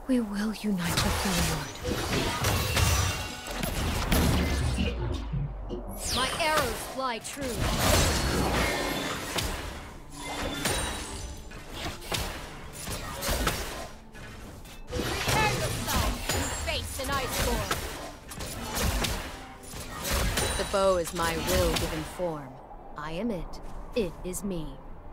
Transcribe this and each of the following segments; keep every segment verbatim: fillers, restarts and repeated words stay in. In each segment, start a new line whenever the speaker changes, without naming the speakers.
We will unite the Freljord. My arrows fly true. Prepare yourself to face an iceborne. The bow is my will given form. I am it. It is me.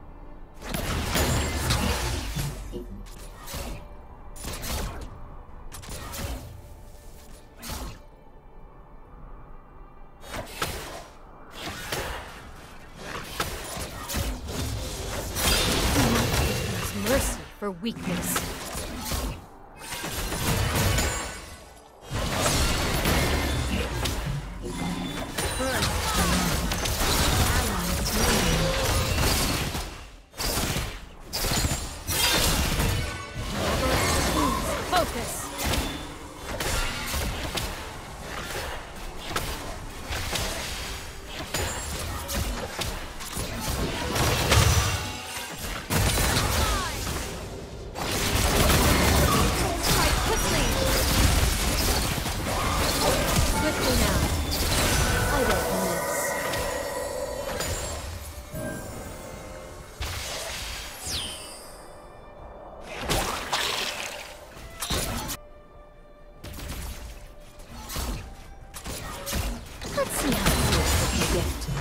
Mercy for weakness. Focus. Let's see how close we can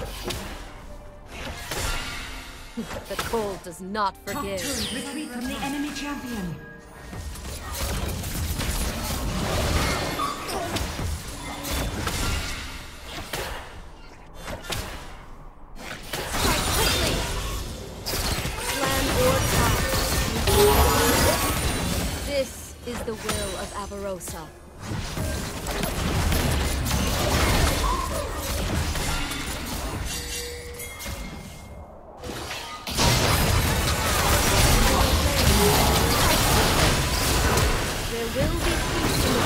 get. The cold does not forgive.
Top turret retreat from the enemy champion.
Strike quickly! Land or top. This is the will of Avarosa. There will be peace in the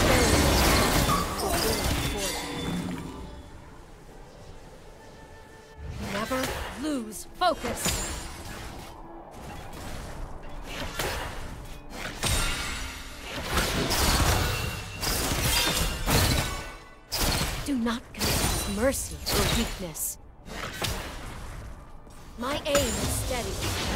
Freljord. Never lose focus. Do not confess mercy or weakness. My aim is steady.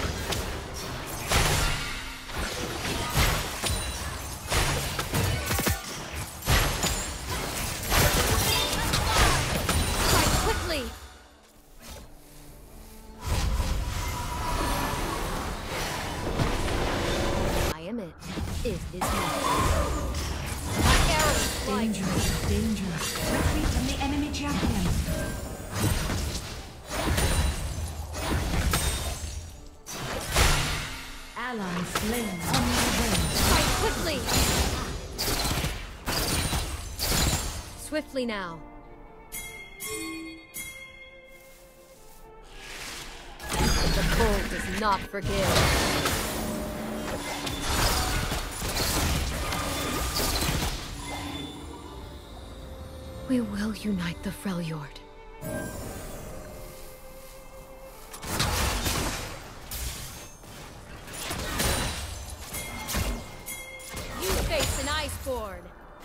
It is me. My arrows fly.
Danger, danger. Retreat from the enemy champion. Ally slain on the way.
Fight quickly! Swiftly now. The cold does not forgive. We will unite the Freljord. You face an iceborne.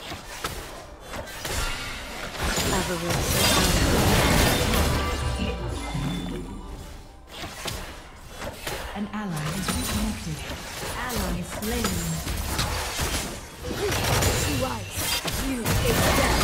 An ally is reconnected. Ally slain.
You ice. You face death.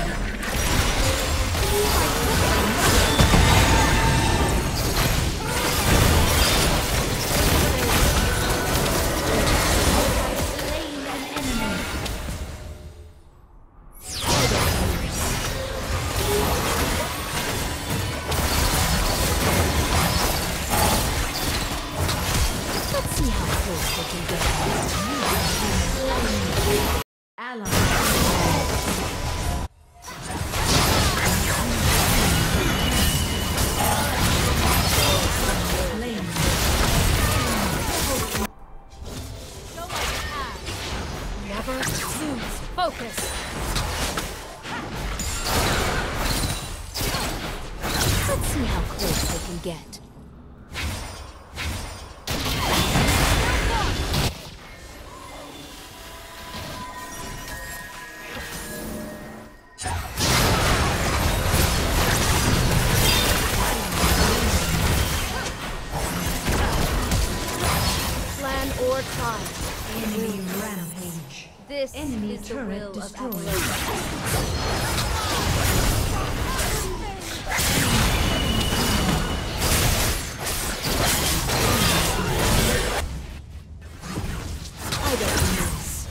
Let's see how close they can get.
Ally.
Never lose focus. Let's see how close they can get. or try.
Enemy rampage.
This
Enemy
is the
turret
will
destroyed.
of Anikdote. I don't miss.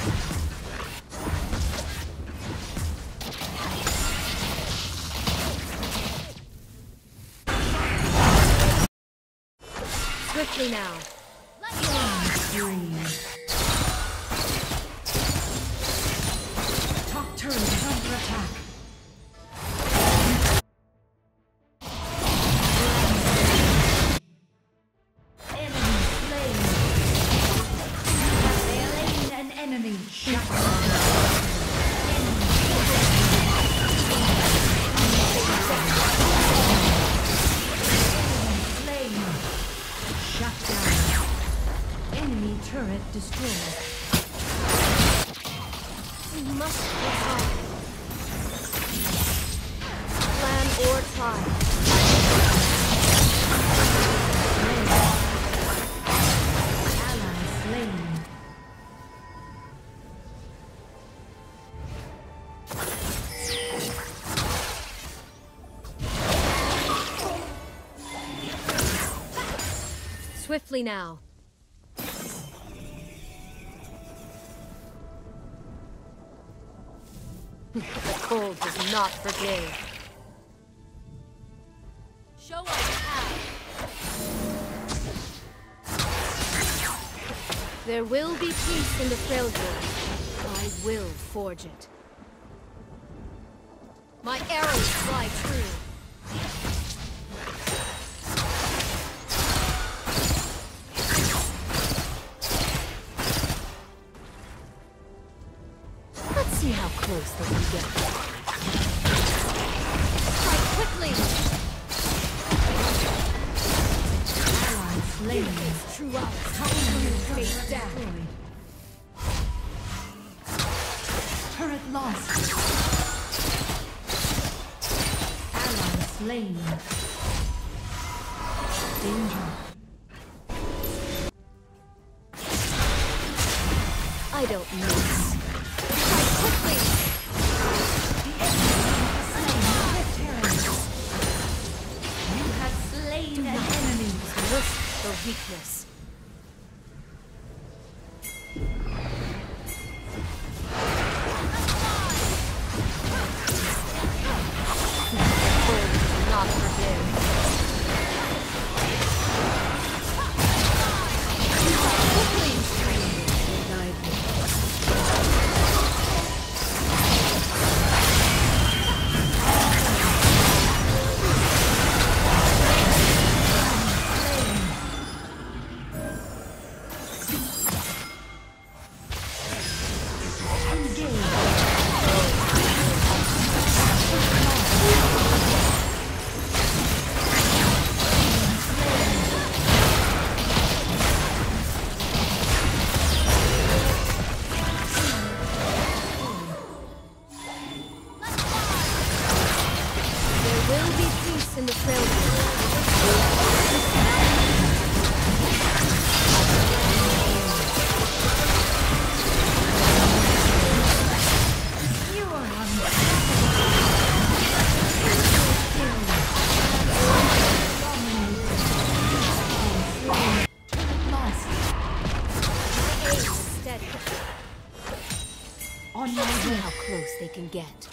Swiftly now.
Top turret is under attack. Enemy slain. Slain an enemy. Shut down. Slain. Shut down. Enemy turret destroyed.
We must press on. Plan or try.
Ally slain.
Swiftly now. The cold does not forgive. Show us how. There will be peace in the Freljord. I will forge it. My arrows fly true. Let's see how close they can get. Strike quickly!
Ally slain.
It's true hours.
Face down. Turret lost. Ally slain. Danger.
I don't miss. Quickly!
You have slain an enemy.
Look for weakness. Cold does not forgive. In the trail.
You are lost.
Steady.
On my
See
way.
how close they can get.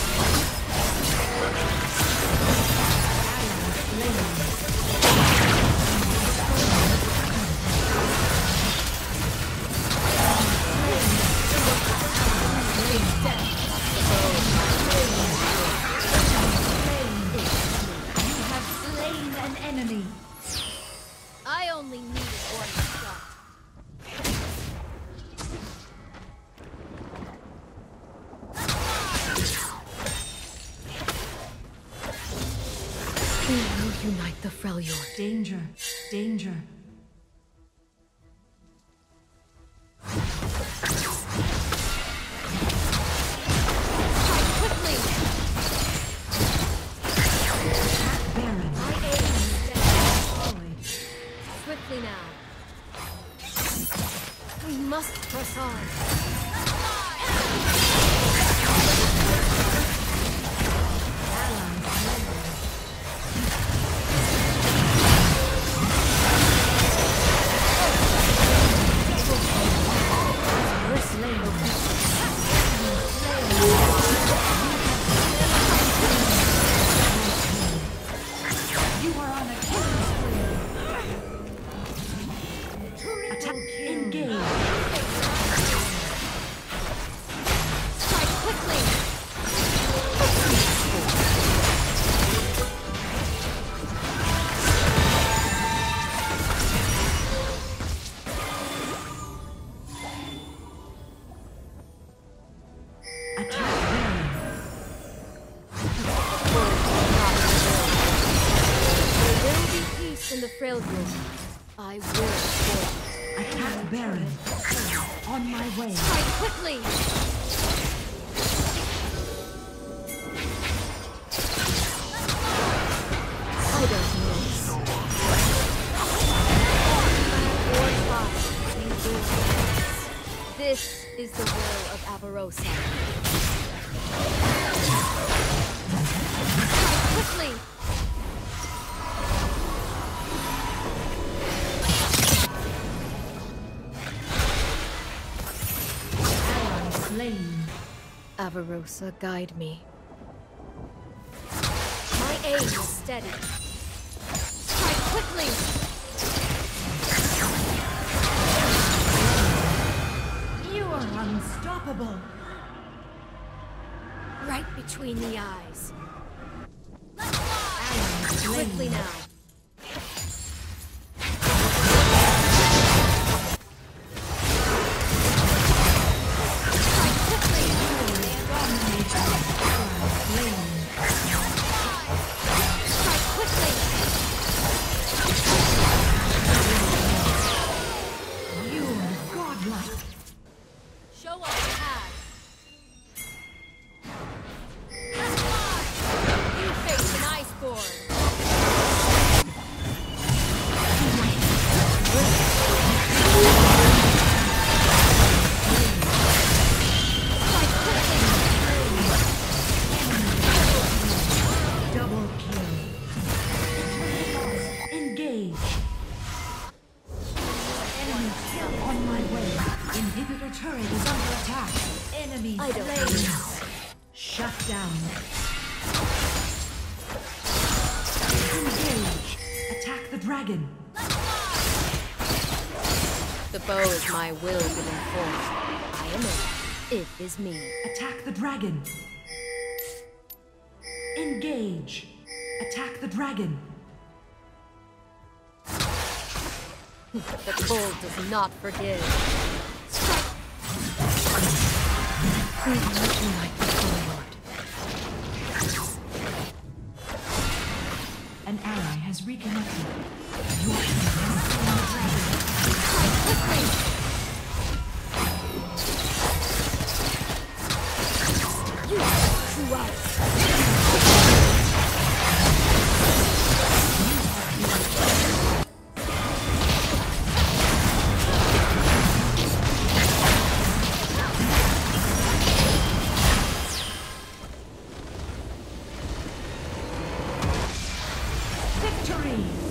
You have slain an enemy.
I only needed one shot. We will unite the Freljord.
Danger. Danger.
Quickly!
Baron.
My aim is dead.
Destroyed.
Swiftly now. We must press on.
You are on a killing spree. Attack engage.
Strike quickly!
Attack Baron.
There will be peace in the frail group. I will fall.
Attack Baron. On my way.
Strike quickly! I don't miss. Or try. We will dance. This is the will of Avarosa. Strike quickly!
Slain.
Avarosa, guide me. My aim is steady. Strike quickly!
You are unstoppable.
Right between the eyes.
Ally slain.
Quickly now.
You are godlike.
Show us the path. You face an iceborne.
Double kill. Engage. Enemy kill on my way. Inhibitor turret is under attack. Enemy
I don't
slain.
miss.
Shut down. Engage. Attack the dragon.
The bow is my will given form. I am it. It is me.
Attack the dragon. Engage. Attack the dragon.
The cold does not forgive. Please let me like the Lord.
An ally has reconnected. Your team has slain the dragon.
Quickly! You true out.
Victory!